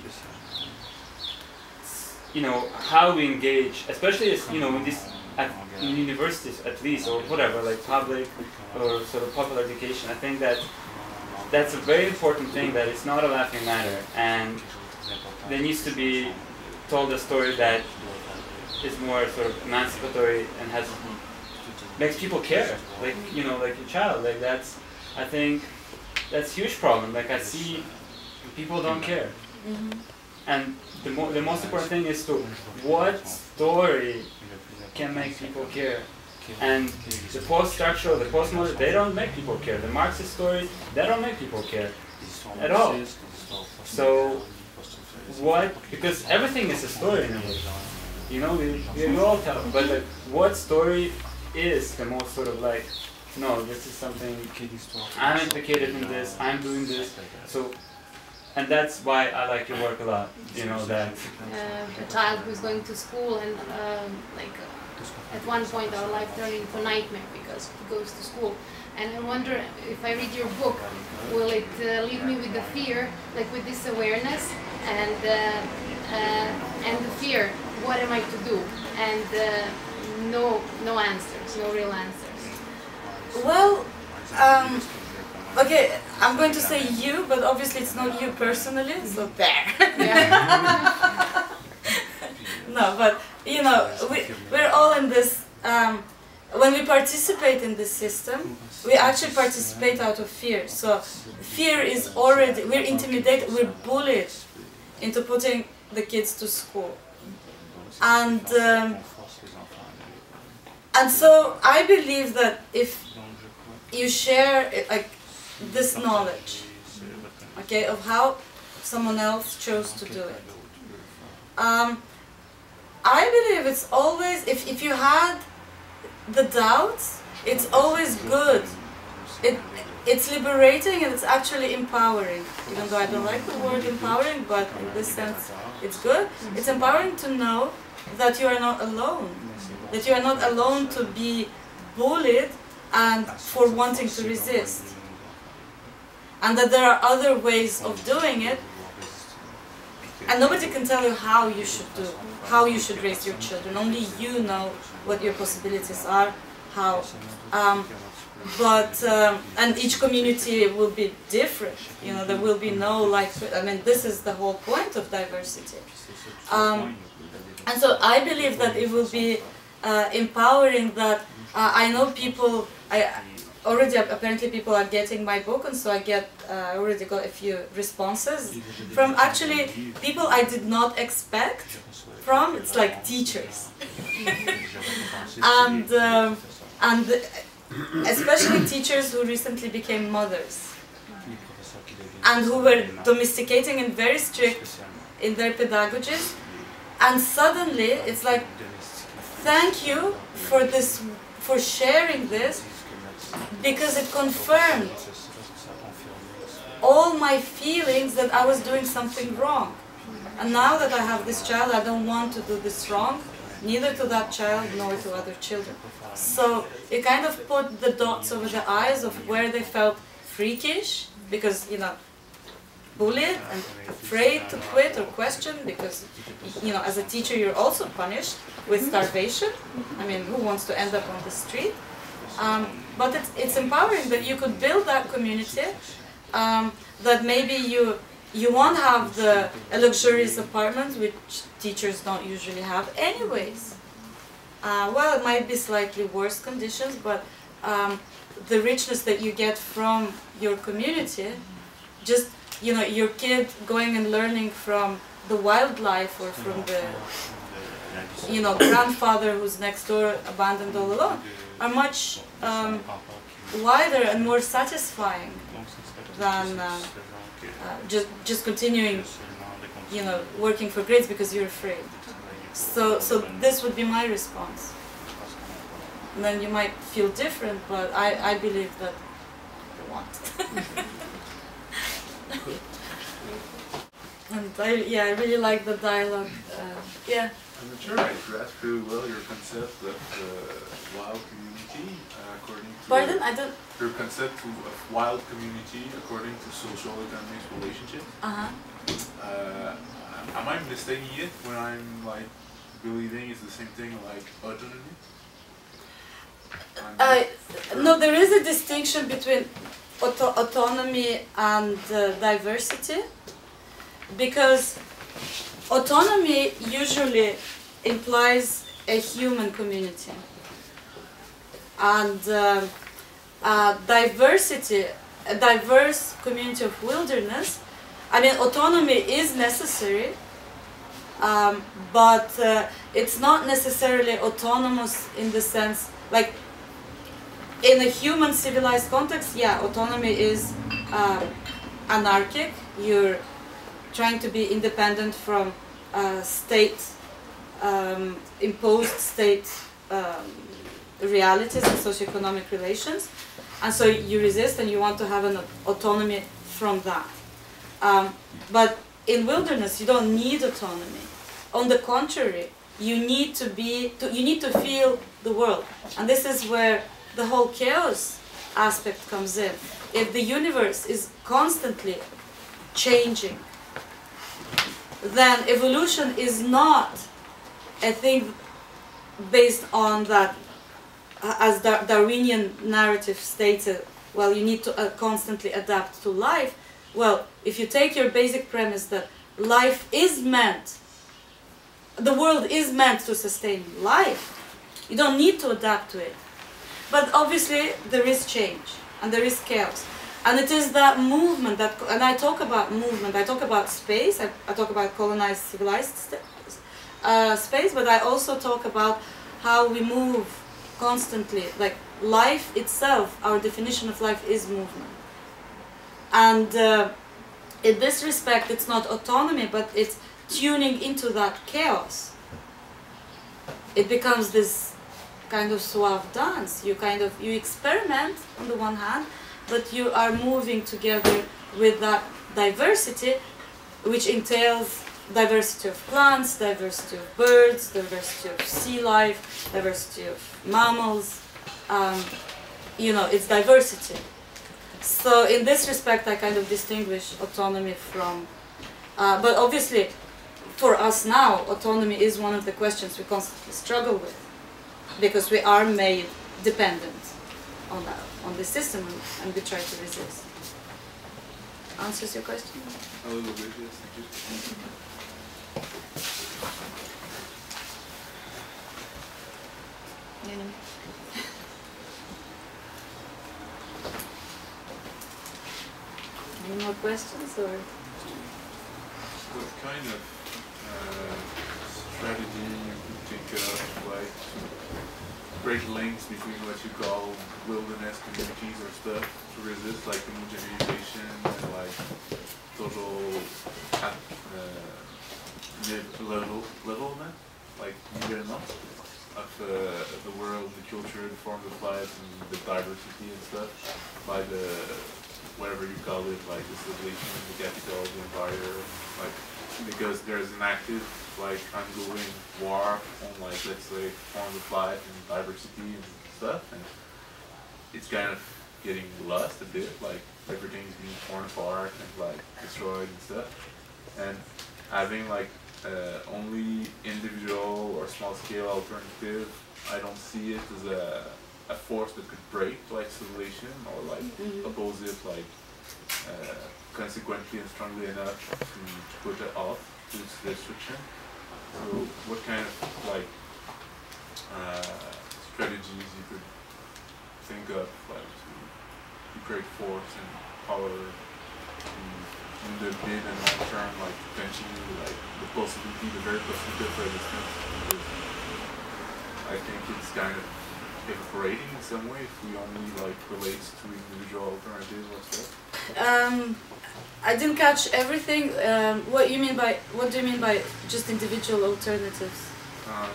you know, how we engage, especially as, you know, in these, at in universities at least, or whatever, like public or sort of popular education, I think that that's a very important thing, that it's not a laughing matter, and there needs to be told a story that is more sort of emancipatory and has, makes people care, like, you know, like a child, like that's, I think, that's huge problem. Like I see, people don't care, Mm-hmm. and the mo the most important thing is to what story can make people care. And the post-structural, the postmodern, they don't make people care. The Marxist stories, they don't make people care at all. So what? Because everything is a story in a way. You know, we, we all tell. But like, what story is the most sort of like, no, this is something, I'm implicated in this, I'm doing this. So, and that's why I like your work a lot. You know that. Uh, a child who's going to school and um, like uh, at one point our life turned into a nightmare because he goes to school. And I wonder if I read your book, will it uh, leave me with the fear, like with this awareness and uh, uh, and the fear, what am I to do? And uh, no, no answers, no real answers. Well, um, okay, I'm going to say you, but obviously it's not you personally, so there. Yeah. No, but you know, we, we're all in this, um, when we participate in this system, we actually participate out of fear. So fear is already, we're intimidated, we're bullied into putting the kids to school. And, um, and so I believe that if you share it, like this knowledge, okay, of how someone else chose to do it, um, I believe it's always, if, if you had the doubts, it's always good. It, it's liberating and it's actually empowering. Even though I don't like the word empowering, but in this sense it's good. It's empowering to know that you are not alone. That you are not alone to be bullied and for wanting to resist. And that there are other ways of doing it. And nobody can tell you how you should do, how you should raise your children. Only you know what your possibilities are, how. Um, but um, and each community will be different. You know, there will be no like. I mean, this is the whole point of diversity. Um, and so I believe that it will be uh, empowering. That uh, I know people. I already apparently people are getting my book, and so I get. Uh, I already got a few responses from actually people I did not expect. From it's like teachers, and um, and especially teachers who recently became mothers, and who were domesticating and very strict in their pedagogies, and suddenly it's like, thank you for this, for sharing this, because it confirmed all my feelings that I was doing something wrong. And now that I have this child, I don't want to do this wrong, neither to that child nor to other children. So it kind of put the dots over the eyes of where they felt freakish, because, you know, bullied and afraid to quit or question, because, you know, as a teacher you're also punished with starvation. I mean, who wants to end up on the street? Um, but it's, it's empowering that you could build that community, um, that maybe you you won't have the a luxurious apartment, which teachers don't usually have anyways. Uh, well, it might be slightly worse conditions, but um, the richness that you get from your community, just, you know, your kid going and learning from the wildlife or from the, you know, grandfather who's next door abandoned all alone, are much um, wider and more satisfying than uh, uh, just just continuing, you know, working for grades because you're afraid. So so this would be my response. And then you might feel different, but I I believe that you want. And I yeah I really like the dialogue. Uh, yeah. I'm not sure I grasped very well your concept of uh, wild community uh, according to Pardon? I don't. your concept of wild community according to social economics relationships. Uh-huh. Uh, am I mistaking it when I'm like believing it's the same thing like autonomy? Uh, no, there is a distinction between auto autonomy and uh, diversity, because autonomy usually implies a human community, and uh, uh, diversity a diverse community of wilderness, I mean, autonomy is necessary, um, but uh, it's not necessarily autonomous in the sense, like, in a human civilized context, yeah, autonomy is uh, anarchic. You're trying to be independent from uh, state, um, imposed state um, realities and socioeconomic relations. And so you resist and you want to have an autonomy from that. Um, but in wilderness, you don't need autonomy. On the contrary, you need to be, to, you need to feel the world. And this is where the whole chaos aspect comes in. If the universe is constantly changing, then evolution is not a thing based on that, as Dar Darwinian narrative stated, well, you need to uh, constantly adapt to life. Well, if you take your basic premise that life is meant, the world is meant to sustain life, you don't need to adapt to it. But obviously there is change and there is chaos. And it is that movement that, and I talk about movement, I talk about space, I, I talk about colonized, civilized uh, space, but I also talk about how we move constantly. Like life itself, our definition of life is movement. And uh, in this respect, it's not autonomy, but it's tuning into that chaos. It becomes this kind of suave dance. You kind of, you experiment on the one hand, but you are moving together with that diversity, which entails diversity of plants, diversity of birds, diversity of sea life, diversity of mammals. Um, you know, it's diversity. So in this respect, I kind of distinguish autonomy from, uh, but obviously, for us now, autonomy is one of the questions we constantly struggle with, because we are made dependent on that, on the system, and we try to resist. Answers your question? A little bit, yes. Thank you. Yeah. Any more questions, or? What kind of uh, strategy you could think of, like, to break links between what you call wilderness communities or stuff to resist, like, homogenization and, like, total uh, level, levelment, like, nivellement of uh, the world, the culture, the forms of life, and the diversity and stuff, by the, whatever you call it, like the civilization, the capital, the empire, like, because there's an active, like, ongoing war on, like, let's say, forms of life and diversity and stuff, and it's kind of getting lost a bit, like, everything's being torn apart and, like, destroyed and stuff, and having, like, uh, only individual or small-scale alternative, I don't see it as a, a force that could break, like, civilization, or, like, mm-hmm. oppose it, like, uh, consequently and strongly enough to put it off to its destruction. So what kind of, like, uh, strategies you could think of, like, to, to create force and power in, in the mid and long term, like, to continue, like, the possibility, the very possibility of resistance? Because I think it's kind of evaporating in some way if we only, like, relates to individual alternatives or stuff. Um, I didn't catch everything. Um, what you mean by, what do you mean by just individual alternatives? Um,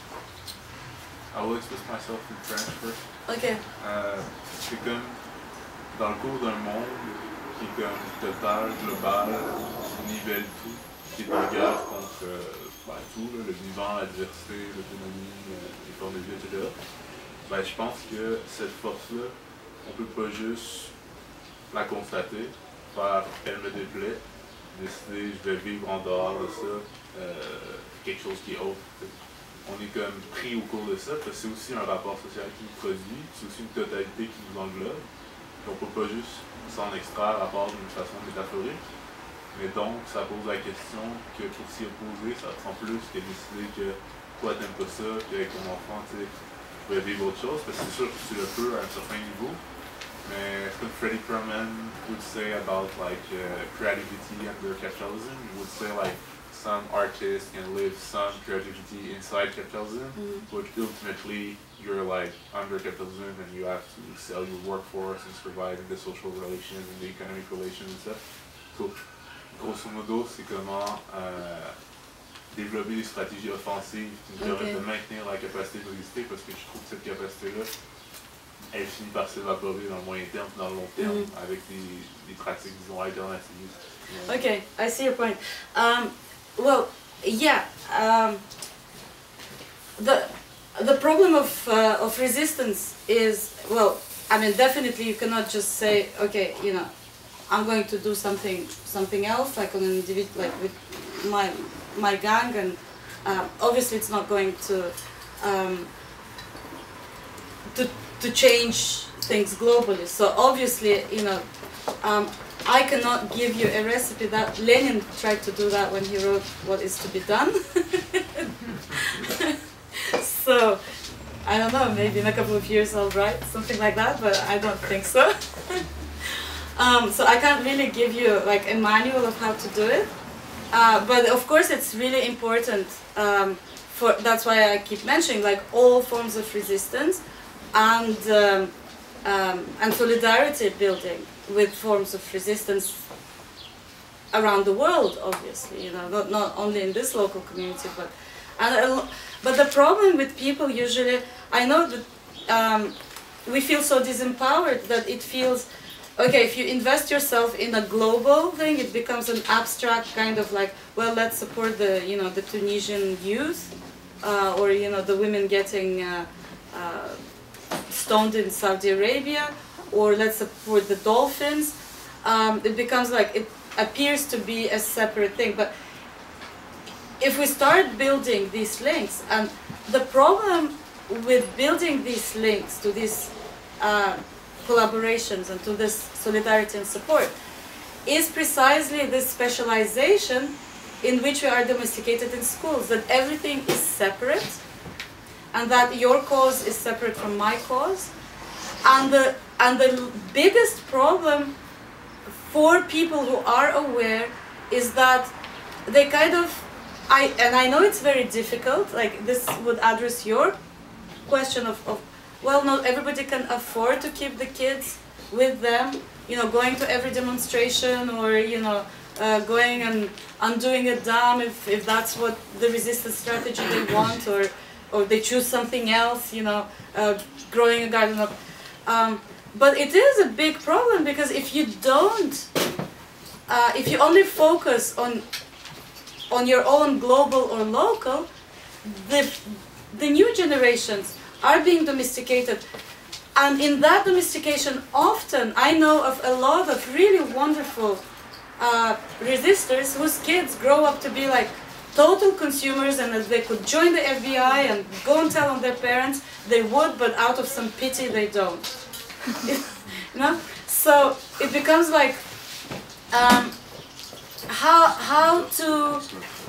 I will express myself in French first. Okay. Euh, c'est comme dans le cours d'un monde qui est comme total, global, nivelle tout, qui est égal contre euh, ben, tout, là, le vivant, la diversité, l'autonomie, euh, les formes de vie, et cetera. Ben, je pense que cette force-là, on peut pas juste la constater, faire elle me déplaît, décider je vais vivre en dehors de ça, euh, quelque chose qui est autre. On est comme pris au cours de ça, parce que c'est aussi un rapport social qui nous produit, c'est aussi une totalité qui nous englobe. On ne peut pas juste s'en extraire à part d'une façon métaphorique. Mais donc, ça pose la question que pour s'y opposer, ça prend plus que décider que toi t'aimes pas ça, qu'avec ton enfant, tu sais, je vais vivre autre chose, parce que c'est sûr que tu le peux à un certain niveau. Uh, Freddie Perlman would say about like uh, creativity under capitalism. He would say like some artists can live some creativity inside capitalism, Mm. but ultimately you're like under capitalism and you have to sell your workforce and survive in the social relations and the economic relations and stuff. So, grosso modo, c'est comment euh, développer des stratégies offensives qui nous permettent Okay. de maintenir la capacité logistique, parce que je trouve que cette capacité-là, elle finit par s'évaporer dans le moyen terme, dans le long terme, Mhm. avec des, des pratiques, disons, alternatives. Okay, I see your point. Um, well, yeah. Um, the the problem of uh, of resistance is, well, I mean, definitely you cannot just say, okay, you know, I'm going to do something something else, like on an individual, like with my my gang, and uh, obviously it's not going to um, to to change things globally. So obviously, you know. Um, I cannot give you a recipe. That Lenin tried to do that when he wrote What Is to Be Done. So, I don't know, maybe in a couple of years I'll write something like that, but I don't think so. um, so I can't really give you like a manual of how to do it. Uh, but of course it's really important, um, for, that's why I keep mentioning like all forms of resistance and, um, um, and solidarity building with forms of resistance around the world, obviously, you know, not, not only in this local community, but and a, but the problem with people usually, I know that um, we feel so disempowered that it feels, okay, if you invest yourself in a global thing, it becomes an abstract kind of like, well, let's support the, you know, the Tunisian youth, uh, or, you know, the women getting uh, uh, stoned in Saudi Arabia, or let's support the dolphins. Um, it becomes like, it appears to be a separate thing. But if we start building these links, and the problem with building these links to these uh, collaborations and to this solidarity and support is precisely this specialization in which we are domesticated in schools, that everything is separate, and that your cause is separate from my cause. And the, and the biggest problem for people who are aware is that they kind of, I, and I know it's very difficult, like this would address your question of, of, well, not everybody can afford to keep the kids with them, you know, going to every demonstration, or, you know, uh, going and undoing a dam if, if that's what the resistance strategy they want, or, or they choose something else, you know, uh, growing a garden up. Um, but it is a big problem, because if you don't, uh, if you only focus on on your own global or local, the the new generations are being domesticated, and in that domestication, often I know of a lot of really wonderful uh, resistors whose kids grow up to be like total consumers, and that they could join the F B I and go and tell on their parents, they would, but out of some pity they don't. You know? So it becomes like um, how how to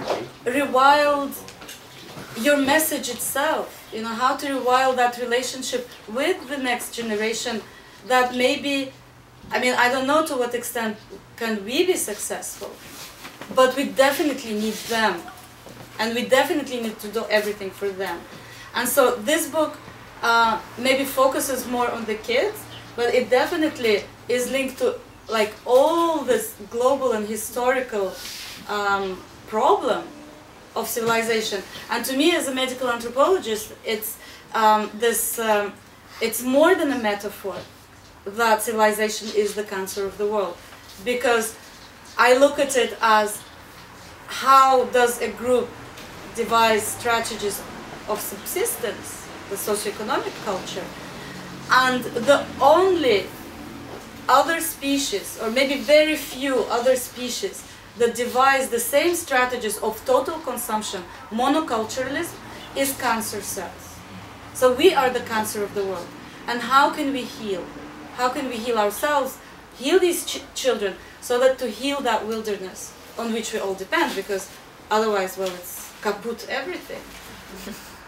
rewild your message itself. You know, how to rewild that relationship with the next generation. That maybe, I mean, I don't know to what extent can we be successful, but we definitely need them, and we definitely need to do everything for them. And so this book uh, maybe focuses more on the kids, but it definitely is linked to like all this global and historical um, problem of civilization. And to me, as a medical anthropologist, it's um, this. Um, it's more than a metaphor that civilization is the cancer of the world, because I look at it as how does a group devise strategies of subsistence, the socioeconomic culture, and the only other species, or maybe very few other species, that devise the same strategies of total consumption, monoculturalism, is cancer cells. So we are the cancer of the world. And how can we heal? How can we heal ourselves, heal these ch children, so that to heal that wilderness on which we all depend, because otherwise, well, it's kaput everything.